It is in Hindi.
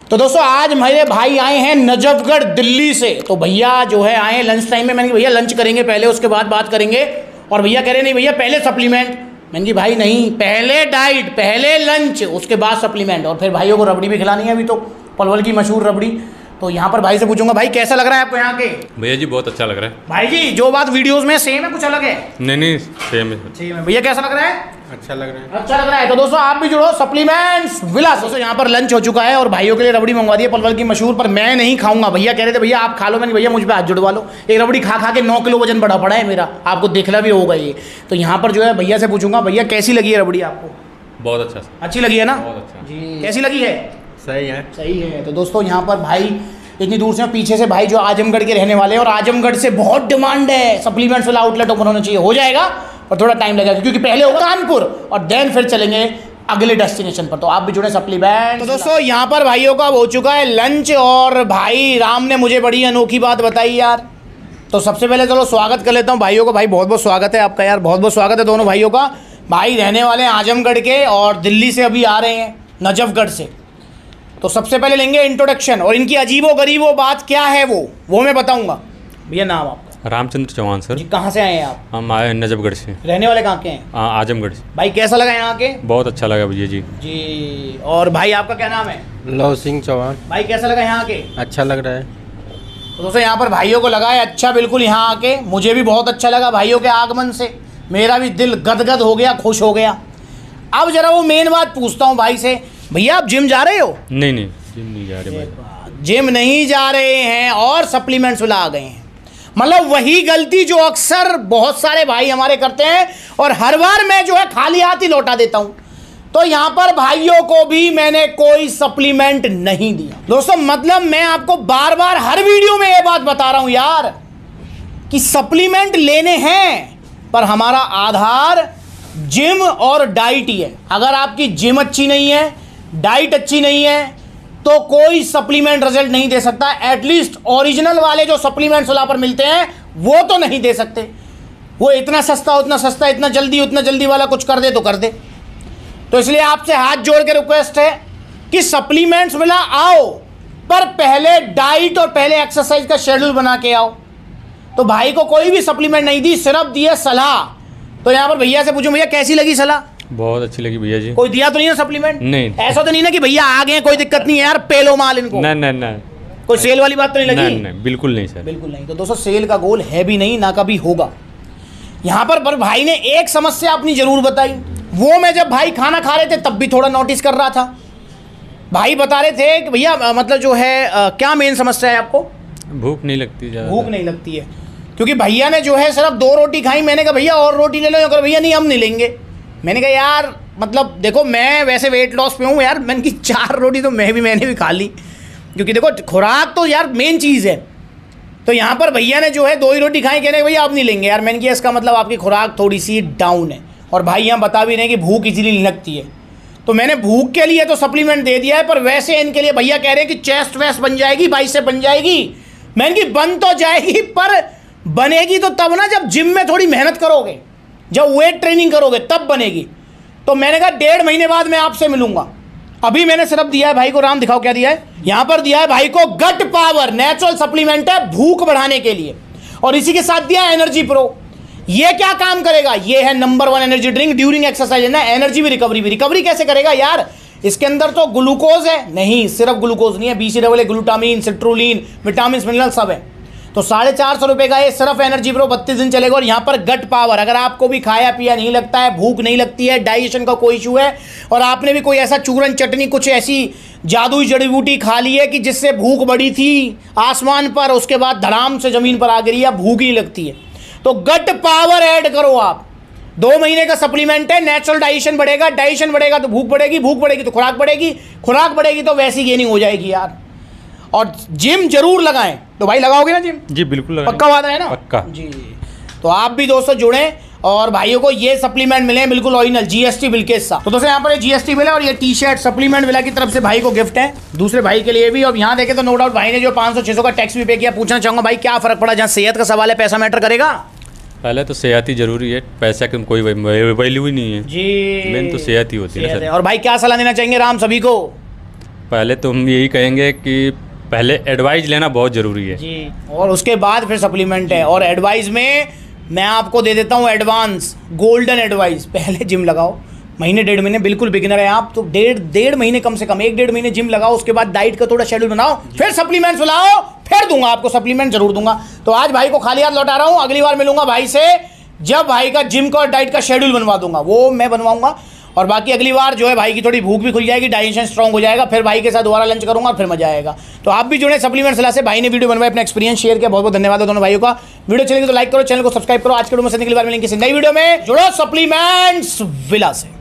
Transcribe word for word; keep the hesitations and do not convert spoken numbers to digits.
तो दोस्तों आज मेरे भाई आए हैं नजफगढ़ दिल्ली से। तो भैया जो है आए लंच टाइम में। मैंने कहा भैया लंच करेंगे पहले, उसके बाद बात करेंगे। और भैया कह रहे नहीं भैया पहले सप्लीमेंट। मैंने कहा भाई नहीं, पहले डाइट, पहले लंच, उसके बाद सप्लीमेंट। और फिर भाइयों को रबड़ी भी खिलानी है अभी तो, पलवल की मशहूर रबड़ी। तो यहाँ पर भाई से पूछूंगा भाई कैसा लग रहा है आपको यहाँ के? भैया जी बहुत अच्छा लग रहा है। भाई जी जो बात वीडियोस में सेम है कुछ अलग है? नहीं नहीं सेम है। सेम है। भैया कैसा लग रहा है? अच्छा लग रहा है। अच्छा लग रहा है। तो दोस्तों आप भी जुड़ो सप्लीमेंट्स विलास। दोस्तों यहाँ पर लंच हो चुका है और भाइयों के लिए रबड़ी मंगवा दी है पलवल की मशहूर, पर मैं नहीं खाऊंगा। भैया कह रहे थे भैया आप खा लो। मैंने भैया मुझ पे हाथ जुड़वा लो। एक रबड़ी खा खा के नौ किलो वजन बढ़ा पड़ा है मेरा, आपको देखना भी होगा ये। तो यहाँ पर जो है भैया से पूछूंगा भैया कैसी लगी है रबड़ी आपको? बहुत अच्छा। अच्छी लगी है ना? बहुत अच्छा जी। कैसी लगी है? सही है। सही है। तो दोस्तों यहाँ पर भाई इतनी दूर से, पीछे से भाई जो आजमगढ़ के रहने वाले हैं, और आजमगढ़ से बहुत डिमांड है सप्लीमेंट्स वाला आउटलेट ओपन होना चाहिए। हो जाएगा और थोड़ा टाइम लगेगा क्योंकि पहले होगा कानपुर और देन फिर चलेंगे अगले डेस्टिनेशन पर। तो आप भी जुड़े सप्लीमेंट। तो दोस्तों यहाँ पर भाइयों का हो चुका है लंच और भाई राम ने मुझे बड़ी अनोखी बात बताई यार। तो सबसे पहले चलो स्वागत कर लेता हूँ भाइयों को। भाई बहुत बहुत स्वागत है आपका यार, बहुत बहुत स्वागत है दोनों भाइयों का। भाई रहने वाले हैं आजमगढ़ के और दिल्ली से अभी आ रहे हैं नजफगढ़ से। तो सबसे पहले लेंगे इंट्रोडक्शन और इनकी अजीबो गरीबो बात क्या है वो वो मैं बताऊंगा। भैया नाम आपका? रामचंद्र चौहान सर। जी कहाँ से आए हैं आप? हम आए नजफगढ़ से। रहने वाले कहाँ के हैं? आ, आजमगढ़ से। भाई कैसा लगा यहाँ के? बहुत अच्छा लगा भैया जी। जी। और भाई आपका क्या नाम है? लव सिंह चौहान। भाई कैसा लगा यहाँ के? अच्छा लग रहा है। तो दोस्तों यहाँ पर भाइयों को लगा है अच्छा, बिल्कुल यहाँ आके मुझे भी बहुत अच्छा लगा। भाइयों के आगमन से मेरा भी दिल गदगद हो गया, खुश हो गया। अब जरा वो मेन बात पूछता हूँ भाई से, भैया आप जिम जा रहे हो? नहीं नहीं जिम नहीं जा रहे भाई। जिम नहीं जा रहे हैं और सप्लीमेंट्स ला गए हैं। मतलब वही गलती जो अक्सर बहुत सारे भाई हमारे करते हैं और हर बार मैं जो है खाली हाथ ही लौटा देता हूं। तो यहां पर भाइयों को भी मैंने कोई सप्लीमेंट नहीं दिया दोस्तों। मतलब मैं आपको बार बार हर वीडियो में ये बात बता रहा हूं यार कि सप्लीमेंट लेने हैं, पर हमारा आधार जिम और डाइट ही है। अगर आपकी जिम अच्छी नहीं है, डाइट अच्छी नहीं है, तो कोई सप्लीमेंट रिजल्ट नहीं दे सकता। एटलीस्ट ओरिजिनल वाले जो सप्लीमेंट्स वहाँ पर मिलते हैं वो तो नहीं दे सकते। वो इतना सस्ता उतना सस्ता, इतना जल्दी उतना जल्दी वाला कुछ कर दे तो कर दे। तो इसलिए आपसे हाथ जोड़ के रिक्वेस्ट है कि सप्लीमेंट्स मिला आओ, पर पहले डाइट और पहले एक्सरसाइज का शेड्यूल बना के आओ। तो भाई को कोई भी सप्लीमेंट नहीं दी, सिर्फ दिया सलाह। तो यहाँ पर भैया से पूछूं भैया कैसी लगी सलाह? बहुत अच्छी लगी भैया जी। कोई दिया तो नहीं है सप्लीमेंट? नहीं। ऐसा तो नहीं ना कि भैया आ गए कोई दिक्कत नहीं है यार पेलो माल इनको? नहीं नहीं नहीं। कोई सेल वाली बात तो नहीं लगी? नहीं नहीं बिल्कुल नहीं सर, बिल्कुल नहीं। तो दोस्तों सेल का गोल है भी नहीं, ना कभी होगा। यहाँ पर पर भाई ने एक समस्या अपनी जरूर बताई। वो मैं जब भाई खाना खा रहे थे तब भी थोड़ा नोटिस कर रहा था। भाई बता रहे थे कि भैया मतलब जो है आ, क्या मेन समस्या है आपको? भूख नहीं लगती ज़्यादा। भूख नहीं लगती है क्योंकि भैया ने जो है सिर्फ दो रोटी खाई। मैंने कहा भैया और रोटी ले लो, अगर भैया नहीं हम नहीं लेंगे। मैंने कहा यार मतलब देखो मैं वैसे वेट लॉस पे हूँ यार, मैंने की चार रोटी तो मैं भी मैंने भी खा ली, क्योंकि देखो खुराक तो यार मेन चीज़ है। तो यहाँ पर भैया ने जो है दो ही रोटी खाई, कहने भैया आप नहीं लेंगे यार। मैंने किया इसका मतलब आपकी खुराक थोड़ी सी डाउन है। और भाई यहाँ बता भी रहे हैं कि भूख इजीली नहीं लगती है। तो मैंने भूख के लिए तो सप्लीमेंट दे दिया है, पर वैसे इनके लिए भैया कह रहे हैं कि चेस्ट वेस्ट बन जाएगी, बाइसेप बन जाएगी। मैंने की बन तो जाएगी, पर बनेगी तो तब ना जब जिम में थोड़ी मेहनत करोगे, जब वेट ट्रेनिंग करोगे तब बनेगी। तो मैंने कहा डेढ़ महीने बाद मैं आपसे मिलूंगा। अभी मैंने सिर्फ दिया है भाई को, राम दिखाओ क्या दिया है। यहां पर दिया है भाई को गट पावर नेचुरल सप्लीमेंट है भूख बढ़ाने के लिए, और इसी के साथ दिया है एनर्जी प्रो। ये क्या काम करेगा? ये है number one energy drink during exercise है ना, एनर्जी भी रिकवरी भी। रिकवरी कैसे करेगा यार? इसके अंदर तो ग्लूकोज है, नहीं सिर्फ ग्लूकोज नहीं है, B C double A, glutamine, citrulline, vitamin mineral सब है। तो साढ़े चार सौ रुपये का ये सिर्फ एनर्जी प्रो बत्तीस दिन चलेगा। और यहाँ पर गट पावर, अगर आपको भी खाया पिया नहीं लगता है, भूख नहीं लगती है, डाइजेशन का कोई इशू है, और आपने भी कोई ऐसा चूरन चटनी कुछ ऐसी जादुई जड़ी बूटी खा ली है कि जिससे भूख बढ़ी थी आसमान पर, उसके बाद धड़ाम से ज़मीन पर आ गिरी है, भूख नहीं लगती है, तो गट पावर ऐड करो आप। दो महीने का सप्लीमेंट है, नेचुरल डाइजेशन बढ़ेगा, डाइजेशन बढ़ेगा तो भूख बढ़ेगी, भूख बढ़ेगी तो खुराक बढ़ेगी, खुराक बढ़ेगी तो वैसी गेनिंग हो जाएगी यार। और जिम जरूर लगाएं। तो भाई लगाओगे ना जिम? जी बिल्कुल लगाएंगे। पक्का वादा है ना? पक्का जी। तो आप भी दोस्तों जुड़ें और भाइयों को ये सप्लीमेंट मिले बिल्कुल ओरिजिनल जीएसटी बिल के साथ। तो दोस्तों यहाँ पर जीएसटी बिल है और ये टी शर्ट सप्लीमेंट विला की तरफ से भाई को गिफ्ट है, दूसरे भाई के लिए भी। और यहाँ देखे तो नो डाउट भाई ने जो पाँच सौ छः सौ का टैक्स भी पे किया। पूछना चाहूँगा भाई क्या फर्क पड़ा? जहाँ सेहत का सवाल है पैसा मैटर करेगा? पहले तो सेहत ही जरूरी है, पैसा की कोई वैल्यू ही नहीं है जी। मेन तो सेहत ही होती है। और भाई क्या सलाह देना चाहेंगे राम सभी को? पहले तो हम यही कहेंगे कि पहले एडवाइस लेना बहुत ज़रूरी है जी, और उसके बाद फिर सप्लीमेंट है। और एडवाइस में मैं आपको दे देता हूँ एडवांस गोल्डन एडवाइस, पहले जिम लगाओ महीने डेढ़ महीने, बिल्कुल बिगिनर है आप तो डेढ़ डेढ़ महीने कम से कम एक डेढ़ महीने जिम लगाओ, उसके बाद डाइट का थोड़ा शेड्यूल बनाओ, फिर सप्लीमेंट्स लाओ, फिर दूंगा आपको सप्लीमेंट जरूर दूंगा। तो आज भाई को खाली हाथ लौटा रहा हूँ, अगली बार मिलूंगा भाई से जब भाई का जिम का और डाइट का शेड्यूल बनवा दूंगा, वो मैं बनवाऊंगा। और बाकी अगली बार जो है भाई की थोड़ी भूख भी खुल जाएगी, डाइजेशन स्ट्रांग हो जाएगा, फिर भाई के साथ दोबारा लंच करूंगा और फिर मजा आएगा। तो आप भी जुड़े सप्लीमेंट सलाह से, भाई ने वीडियो बनवाया, अपना एक्सपीरियंस शेयर किया, बहुत बहुत धन्यवाद है दोनों भाइयों का। वीडियो चलेगी तो लाइक करो, चैनल को सब्सक्राइब करो। आज के वीडियो में से अगली बार मिलेंगे किसी नई वीडियो में। जुड़ो सप्लीमेंट्स विला से।